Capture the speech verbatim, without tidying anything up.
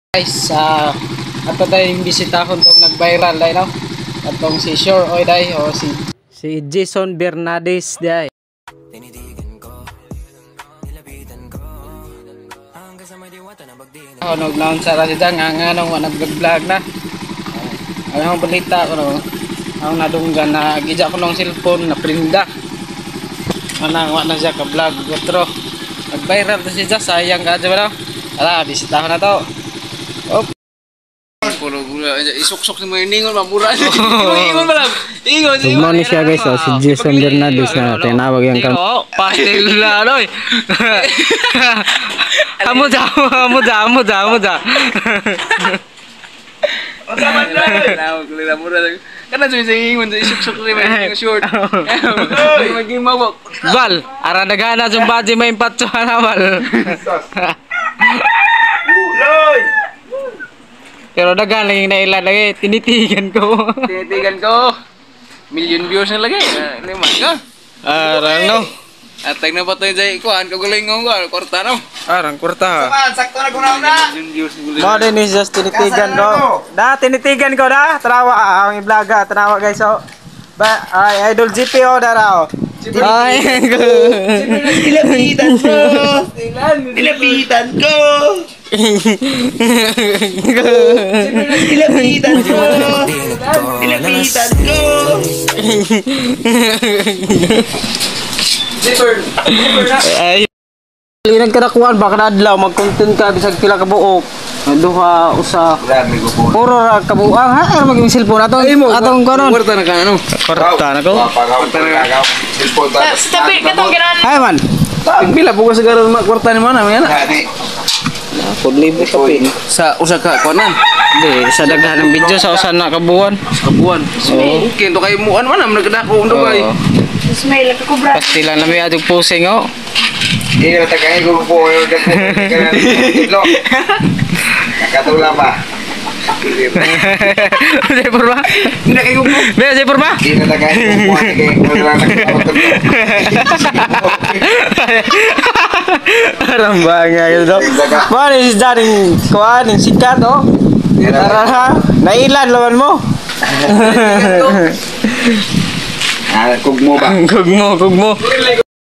Guys, uh, ato tayong bisitahon tong nag-viral dai no. Atong si Sure Oy dai o si si Jason Bernades dai. Ano naon sa radyo nga nga nang nag-vlog na. Ano ang balita ko no. Ang nadunggan na gija ko ng cellphone na prinda. Manang wa na siya ka vlog gotro. Nag-viral to siya, sayang ka ba no. Ala, bisitahon na to. Oh. Puro isuk-suk ni mo ningon mabura. Ingon ba lang? Ingon. Sugmo ni siya guys, oh, si Jason Bernades na tinawag yang kam. Oh, pastel na noy. Amo da, amo da, amo da, amo da. Osaman na. Nawag ko nila mura. Kana sa ingon isuk-suk ni mo short. Maging mawak. Bal, ara nagana sa baji may patso na bal. Loy. Pero dagan lang yung nailan lagi, tinitigan ko. Tinitigan ko. Million views na lagi. Lima ka. Arang no. Atay na pa tayo dyan. Kuhan, kaguling ko ko. Korta no. Arang kurta. Saman, sakto na kunaw na. Million views. Mo din is just tinitigan ko. Da, tinitigan ko da. Tarawa ang i-vloga. Tarawa guys oh. Ba, ay idol G P O da raw. Ay, Dilapitan ko. Dilapitan ko. Dilapitan ko. Dilapitan ko. Zipper. Zipper na. ay. Linag ka na kuhan, baka nadlaw, mag-content ka, bisag pila ka buok. Duha, usa. Puro ra kabuang, ha? Ano maging cellphone ato? Atong konon. Korta na ka, ano? Korta na ko. Korta na ka. Tapi, katong gano'n. Hay man. Pila po sa gano'n, korta ni mana, mga na? Pudlibo ka pi. Sa usa ka, konan. Di, sa daghan ng video sa usa na kabuan. Kabuan. Okay, ito kayo muan man, nagkadako, ito kayo. Smile ka kubra. Pastilan na may atong pusing, oh. Hindi na tagayin ko po yung dagpo. Nakatula pa. Zipper ba? Hindi kayo po. Be, zipper ba? Hindi na tagayin ko po yung wala nakatula. Arang bangga gitu. Mana si jaring kuan yang sikat oh. Tara, nailan lawan mo. Ah, kugmo ba? Kugmo, kugmo.